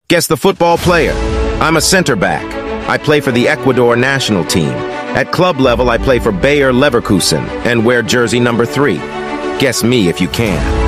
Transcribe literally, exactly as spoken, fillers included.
Guess the football player. I'm a center back. I play for the Ecuador national team. At club level, I play for Bayer Leverkusen and wear jersey number three. Guess me if you can.